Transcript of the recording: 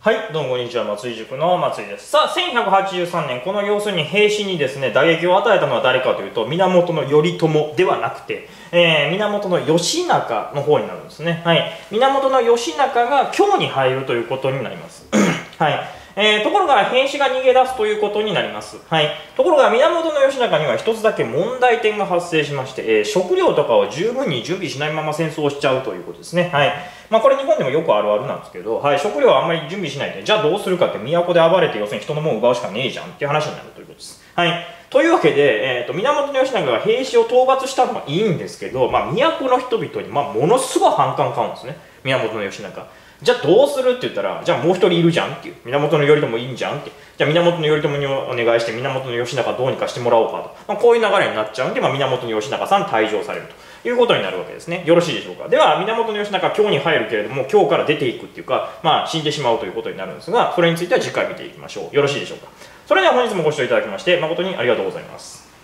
はい、どうもこんにちは、松井塾の松井です。さあ、1183年、この要するに平氏にですね、打撃を与えたのは誰かというと、源頼朝ではなくて、源義仲の方になるんですね。はい。源義仲が京に入るということになります。はい。ところが平氏が逃げ出すということになります。はい。ところが源義仲には一つだけ問題点が発生しまして、食料とかを十分に準備しないまま戦争をしちゃうということですね。はい。まあこれ日本でもよくあるあるなんですけど、はい。食料はあんまり準備しないで、じゃあどうするかって都で暴れて要するに人のものを奪うしかねえじゃんっていう話になるということです。はい。というわけで、源義仲が平氏を討伐したのはいいんですけど、まあ都の人々にものすごい反感買うんですね。源義仲。じゃあどうするって言ったら、じゃあもう一人いるじゃんっていう。源頼朝いいんじゃんって。じゃあ源頼朝にお願いして源義仲どうにかしてもらおうかと。まあ、こういう流れになっちゃうんで、まあ、源義仲さん退場されるということになるわけですね。よろしいでしょうか。では、源義仲京に入るけれども、京から出ていくっていうか、まあ死んでしまうということになるんですが、それについては次回見ていきましょう。よろしいでしょうか。それでは本日もご視聴いただきまして、誠にありがとうございます。